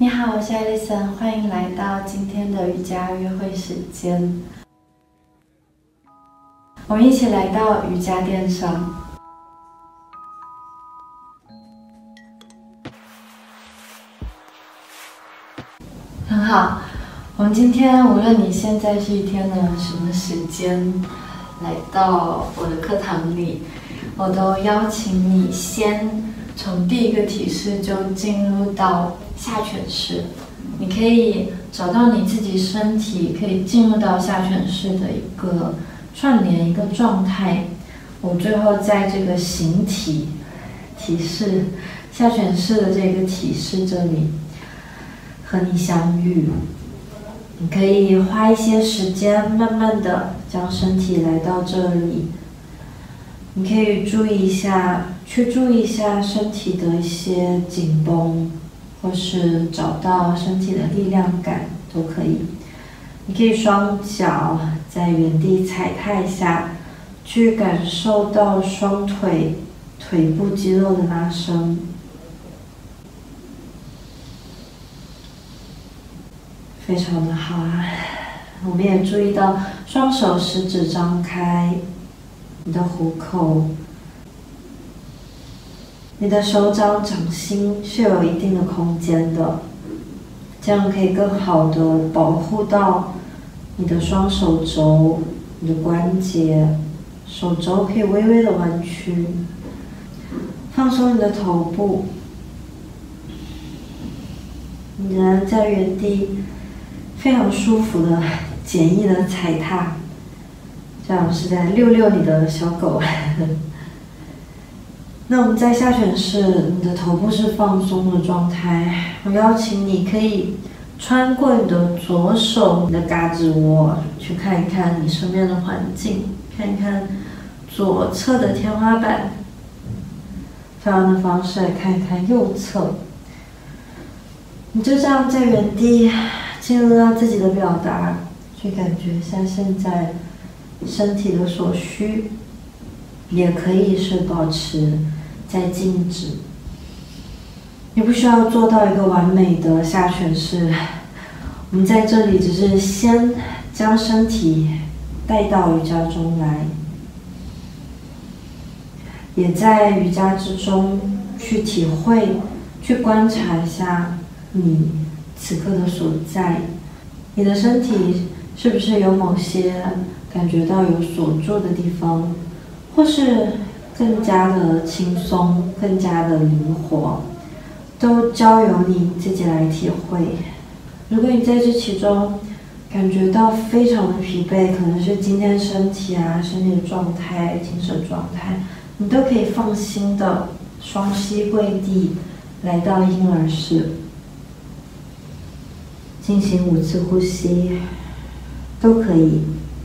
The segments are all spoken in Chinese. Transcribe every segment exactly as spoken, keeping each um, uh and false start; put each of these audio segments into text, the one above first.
你好，我是艾丽森，欢迎来到今天的瑜伽约会时间。我们一起来到瑜伽垫上。很好，我们今天无论你现在是一天的什么时间，来到我的课堂里，我都邀请你先从第一个体式就进入到下犬式。你可以找到你自己身体可以进入到下犬式的一个串联一个状态。我最后在这个形体体式下犬式的这个体式这里和你相遇。你可以花一些时间，慢慢的将身体来到这里。你可以注意一下，去注意一下身体的一些紧绷，或是找到身体的力量感都可以。你可以双脚在原地踩踏一下，去感受到双腿腿部肌肉的拉伸。非常的好啊！我们也注意到双手食指张开，你的虎口，你的手掌掌心是有一定的空间的，这样可以更好的保护到你的双手肘、你的关节，手肘可以微微的弯曲，放松你的头部，你仍然在原地。非常舒服的简易的踩踏，这样是在遛遛你的小狗。那我们在下犬式，你的头部是放松的状态。我邀请你可以穿过你的左手，你的胳肢窝，去看一看你身边的环境，看一看左侧的天花板。同样的方式来看一看右侧。你就这样在原地。进入到自己的表达，去感觉一下现在身体的所需，也可以是保持在静止。你不需要做到一个完美的下犬式，我们在这里只是先将身体带到瑜伽中来，也在瑜伽之中去体会、去观察一下你此刻的所在，你的身体是不是有某些感觉到有锁住的地方，或是更加的轻松、更加的灵活，都交由你自己来体会。如果你在这其中感觉到非常的疲惫，可能是今天身体啊、身体的状态、精神状态，你都可以放心的双膝跪地，来到婴儿式。进行五次呼吸，都可以。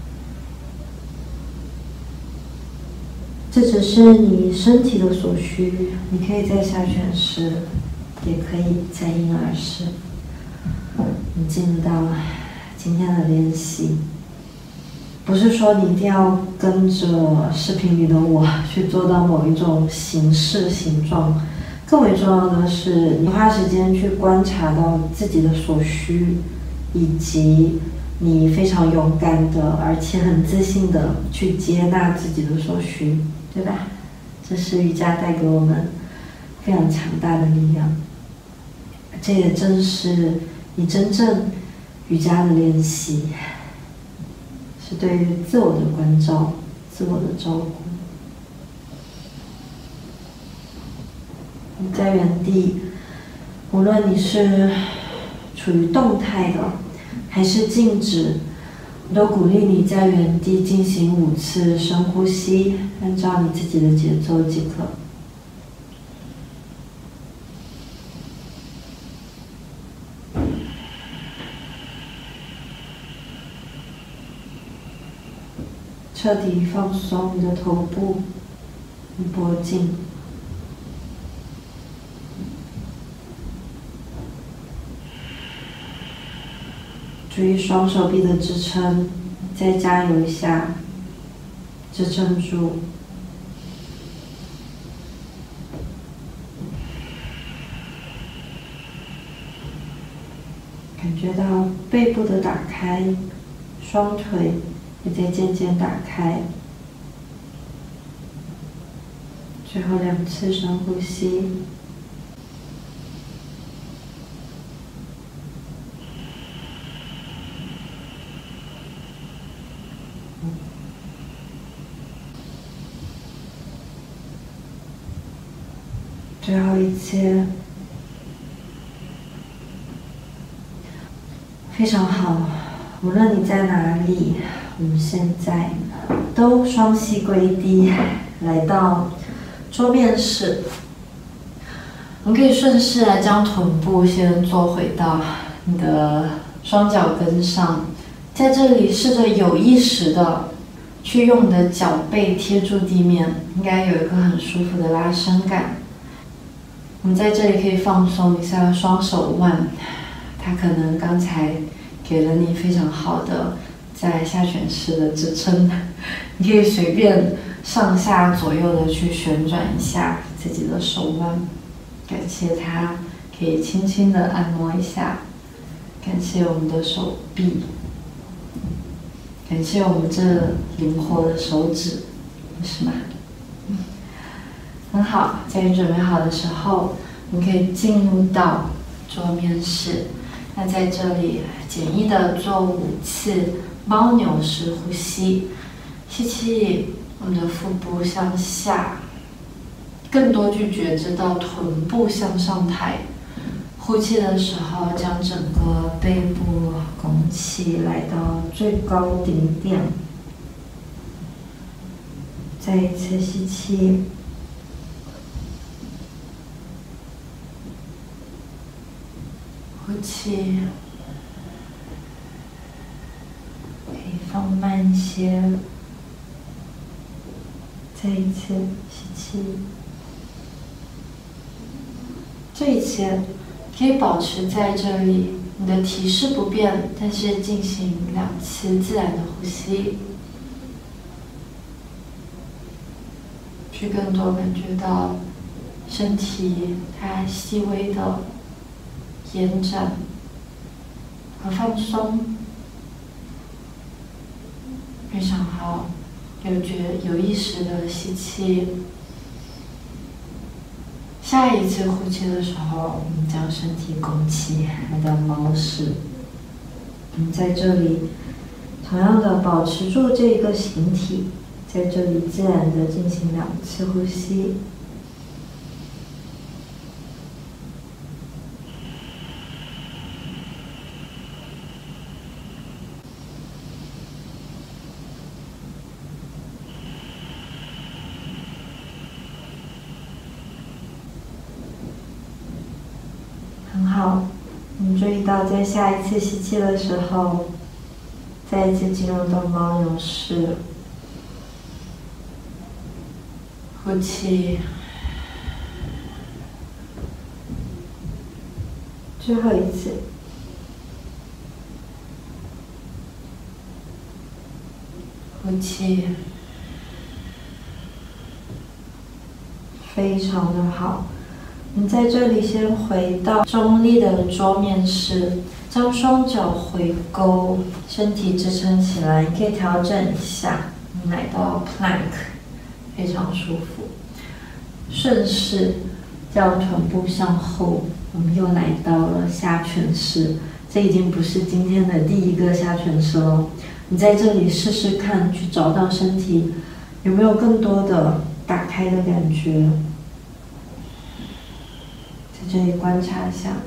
这只是你身体的所需，你可以在下犬式，也可以在婴儿式。你进入到今天的练习，不是说你一定要跟着视频里的我去做到某一种形式、形状。更为重要的是，你花时间去观察到自己的所需，以及你非常勇敢的，而且很自信的去接纳自己的所需，对吧？这是瑜伽带给我们非常强大的力量。这也正是你真正瑜伽的练习，是对于自我的关照、自我的照顾。你在原地，无论你是处于动态的还是静止，我都鼓励你在原地进行五次深呼吸，按照你自己的节奏即可。彻底放松你的头部、你脖颈。注意双手臂的支撑，再加油一下，支撑住。 感觉到背部的打开，双腿也在渐渐打开。最后两次深呼吸。最后一次。非常好，无论你在哪里，我们现在都双膝跪地，来到桌面式。我们可以顺势来将臀部先坐回到你的双脚跟上，在这里试着有意识的去用你的脚背贴住地面，应该有一个很舒服的拉伸感。我们在这里可以放松一下双手腕。它可能刚才给了你非常好的在下犬式的支撑，你可以随便上下左右的去旋转一下自己的手腕，感谢它，可以轻轻的按摩一下，感谢我们的手臂，感谢我们这灵活的手指，是吗？嗯，很好，在你准备好的时候，你可以进入到桌面式。那在这里简易的做五次猫牛式呼吸，吸气，我们的腹部向下，更多去觉知到臀部向上抬。呼气的时候，将整个背部拱起来到最高顶点。再一次吸气。呼气，可以放慢一些。再一次吸气。这一次可以保持在这里，你的体式不变，但是进行两次自然的呼吸，去更多感觉到身体它细微的延展和放松，非常好。有觉有意识的吸气，下一次呼气的时候，我们将身体拱起，来到猫式。我们在这里同样的保持住这个形体，在这里自然的进行两次呼吸。很好，我们注意到在下一次吸气的时候，再一次进入到猫牛式。呼气，最后一次。呼气，非常的好。我们在这里先回到中立的桌面式，将双脚回勾，身体支撑起来，可以调整一下，来到 plank， 非常舒服。顺势将臀部向后，我们又来到了下犬式。这已经不是今天的第一个下犬式了。你在这里试试看，去找到身体有没有更多的打开的感觉。在这里观察一下。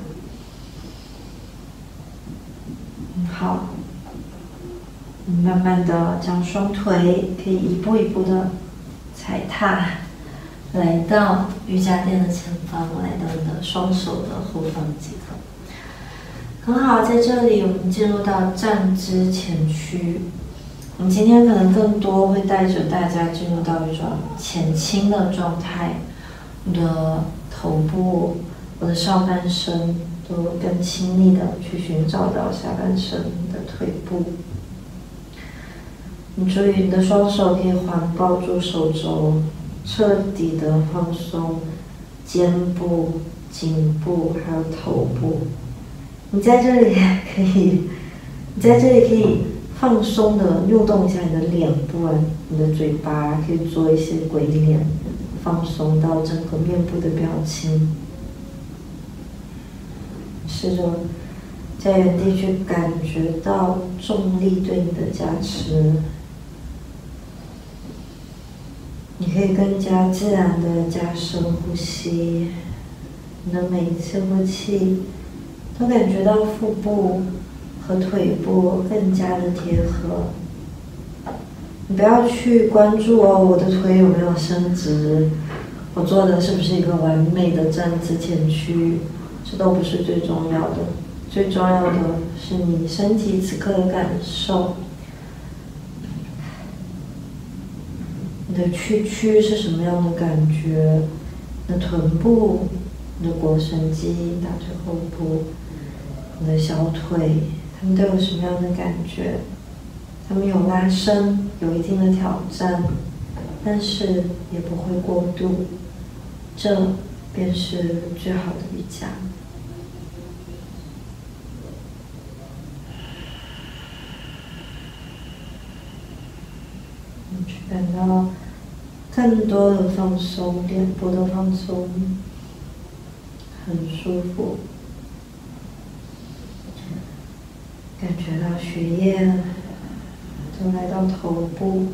嗯，好。慢慢的将双腿可以一步一步的踩踏，来到瑜伽垫的前方，来到你的双手的后方即可。很好，在这里我们进入到站姿前屈。我们今天可能更多会带着大家进入到一种前倾的状态，我的头部、我的上半身都更亲密的去寻找到下半身的腿部。你注意你的双手可以环抱住手肘，彻底的放松肩部、颈部还有头部， 你在这里可以，你在这里可以放松的扭动一下你的脸部啊，你的嘴巴可以做一些鬼脸，放松到整个面部的表情。试着在原地去感觉到重力对你的加持。你可以更加自然的加深呼吸，你的每一次呼气都感觉到腹部和腿部更加的贴合。你不要去关注哦，我的腿有没有伸直，我做的是不是一个完美的站姿前屈，这都不是最重要的。最重要的是你身体此刻的感受。你的躯躯是什么样的感觉？你的臀部、你的腘绳肌、大腿后部、你的小腿，它们都有什么样的感觉？它们有拉伸，有一定的挑战，但是也不会过度。这便是最好的瑜伽。你去感到更多的放松，脸部的放松，很舒服。感觉到血液都来到头部，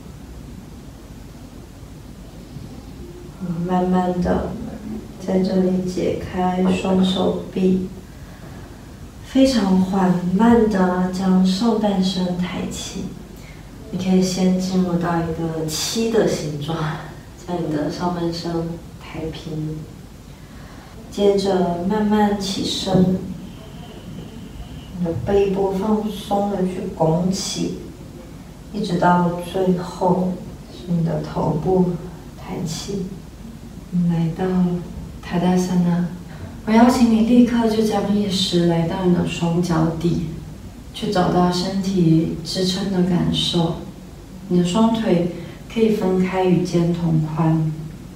慢慢的在这里解开双手臂，非常缓慢的将上半身抬起。你可以先进入到一个七的形状，将你的上半身抬平，接着慢慢起身，你的背部放松的去拱起，一直到最后是你的头部抬起。你来到塔达萨那，我邀请你立刻就将意识来到你的双脚底，去找到身体支撑的感受。你的双腿可以分开与肩同宽，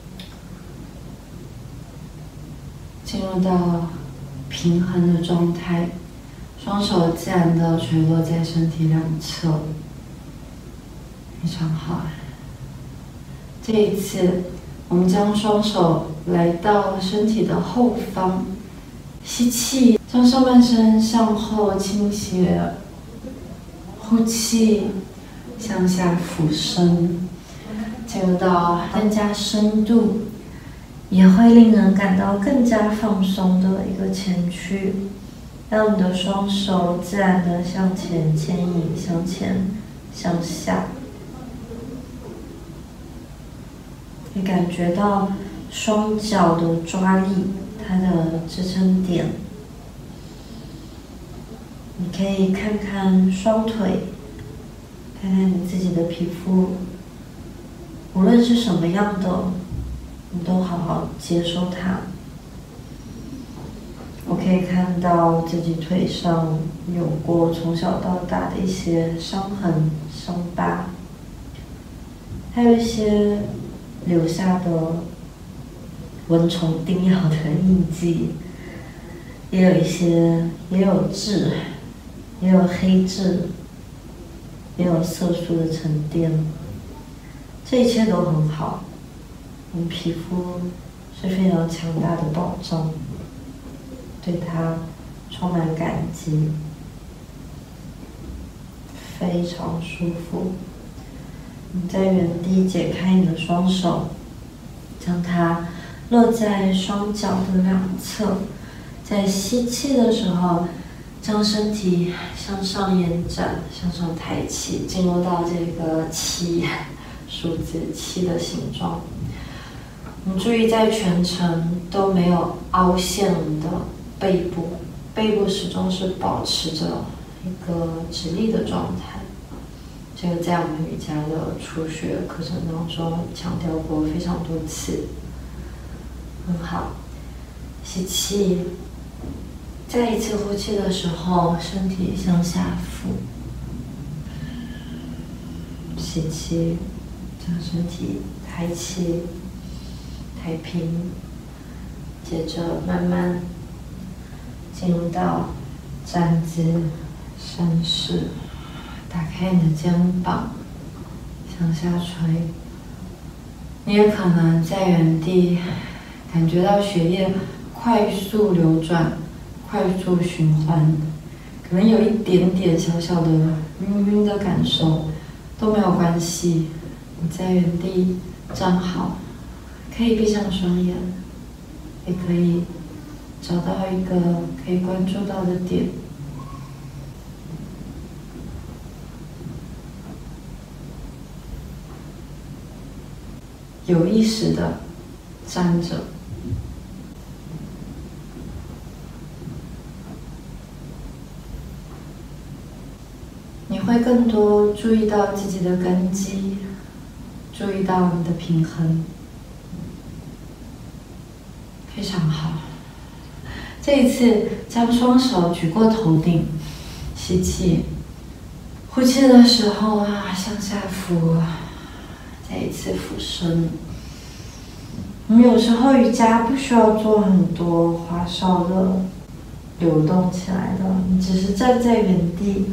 进入到平衡的状态，双手自然的垂落在身体两侧，非常好。这一次，我们将双手来到身体的后方，吸气，将上半身向后倾斜，呼气，向下俯身，进入到更加深度，也会令人感到更加放松的一个前屈。让你的双手自然的向前牵引，向前，向下。你感觉到双脚的抓力，它的支撑点。你可以看看双腿，看看你自己的皮肤，无论是什么样的，你都好好接受它。我可以看到自己腿上有过从小到大的一些伤痕、伤疤，还有一些留下的蚊虫叮咬的印记，也有一些，也有痣，也有黑痣，也有色素的沉淀，这一切都很好。我们皮肤是非常强大的保障，对它充满感激，非常舒服。你在原地解开你的双手，将它落在双脚的两侧。在吸气的时候，将身体向上延展，向上抬起，进入到这个七数字七的形状。你注意，在全程都没有凹陷的背部，背部始终是保持着一个直立的状态。这个在我们瑜伽的初学课程当中强调过非常多次。很好，吸气，再一次呼气的时候，身体向下俯。吸气，将身体抬起，抬平，接着慢慢进入到站姿绅士，打开你的肩膀，向下垂。你也可能在原地感觉到血液快速流转、快速循环，可能有一点点小小的晕晕的感受，都没有关系。你在原地站好，可以闭上双眼，也可以找到一个可以关注到的点。有意识的站着，你会更多注意到自己的根基，注意到你的平衡，非常好。这一次将双手举过头顶，吸气，呼气的时候啊，向下俯。再一次俯身。我们有时候瑜伽不需要做很多花哨的流动起来的，你只是站在原地，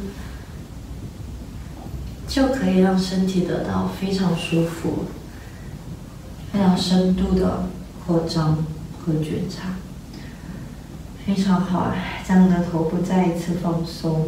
就可以让身体得到非常舒服、非常深度的扩张和觉察，非常好。将你的头部再一次放松。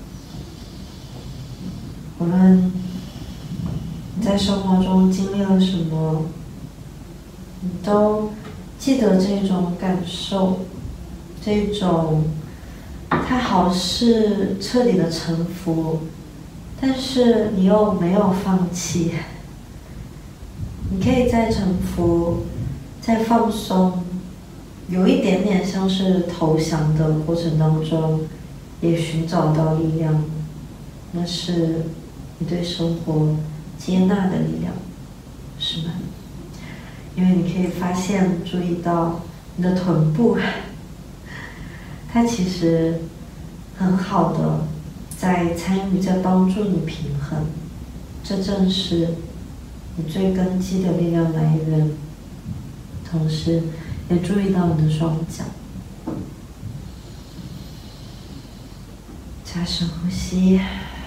无论你在生活中经历了什么，你都记得这种感受，这种它好是彻底的臣服，但是你又没有放弃。你可以在臣服、在放松，有一点点像是投降的过程当中，也寻找到力量，那是你对生活接纳的力量，是吗？因为你可以发现、注意到你的臀部，它其实很好的在参与、在帮助你平衡，这正是你最根基的力量来源。同时，也注意到你的双脚，加深呼吸。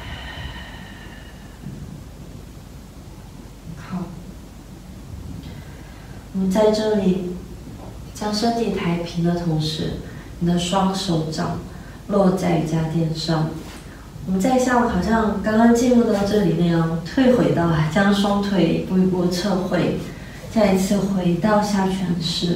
我们在这里将身体抬平的同时，你的双手掌落在瑜伽垫上。我们再像好像刚刚进入到这里那样，退回到将双腿一步一步撤回，再一次回到下犬式。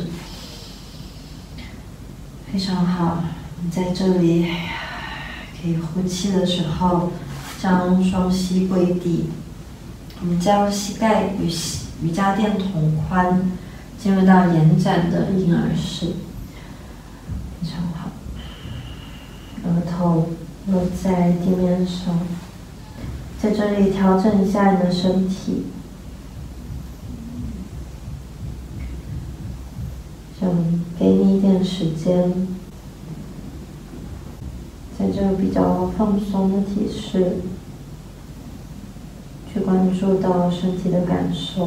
非常好，你在这里可以呼气的时候，将双膝跪地。我们将膝盖与瑜伽垫同宽，进入到延展的婴儿式，非常好。额头落在地面上，在这里调整一下你的身体，想给你一点时间，在这个比较放松的体式，去关注到身体的感受。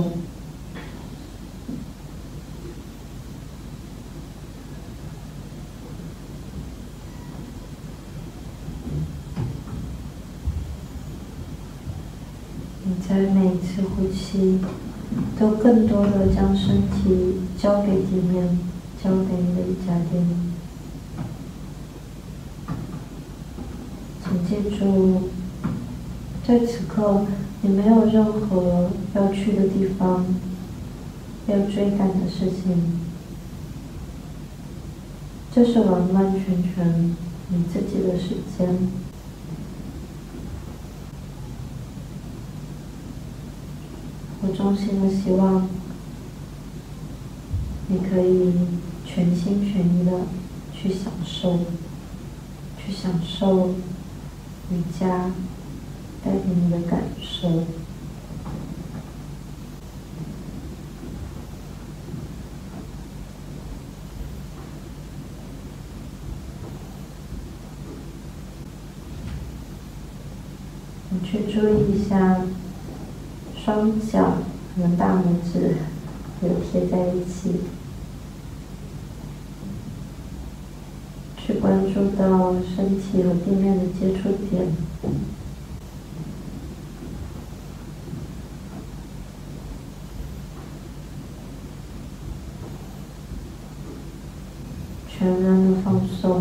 你在每一次呼气，都更多的将身体交给地面，交给你的瑜伽垫。请记住，在此刻你没有任何要去的地方，要追赶的事情，这是完完全全你自己的时间。我衷心的希望你可以全心全意的去享受，去享受瑜伽带给你的感受。你去注意一下双脚和大拇指有贴在一起，去关关注到身体和地面的接触点。全然的放松。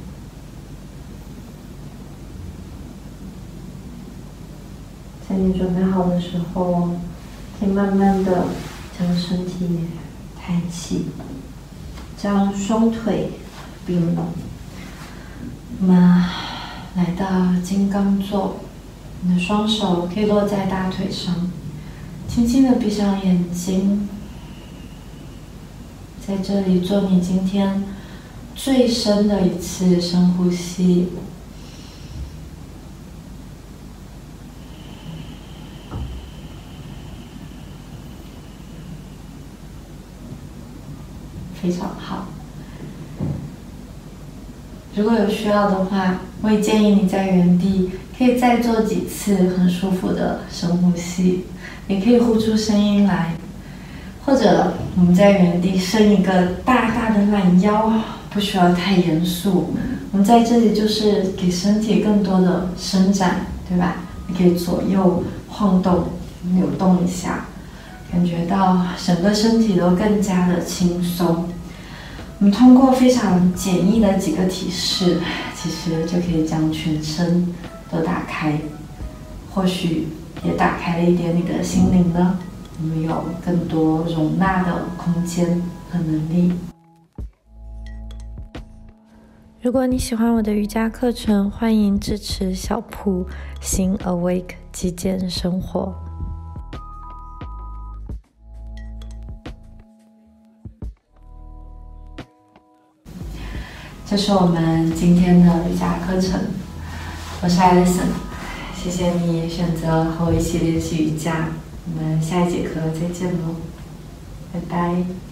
在你准备好的时候，可以慢慢的将身体抬起，将双腿并拢。我们来到金刚坐，你的双手可以落在大腿上，轻轻的闭上眼睛，在这里做你今天最深的一次深呼吸。非常好。如果有需要的话，我也建议你在原地可以再做几次很舒服的深呼吸，也可以呼出声音来，或者我们在原地伸一个大大的懒腰，不需要太严肃。我们在这里就是给身体更多的伸展，对吧？你可以左右晃动、扭动一下，感觉到整个身体都更加的轻松。我们通过非常简易的几个提示，其实就可以将全身都打开，或许也打开了一点你的心灵呢。我们有更多容纳的空间和能力。 如果你喜欢我的瑜伽课程，欢迎支持小铺新 Awake 极简生活。 这是我们今天的瑜伽课程，我是 Alison， 谢谢你选择和我一起练习瑜伽，我们下一节课再见喽，拜拜。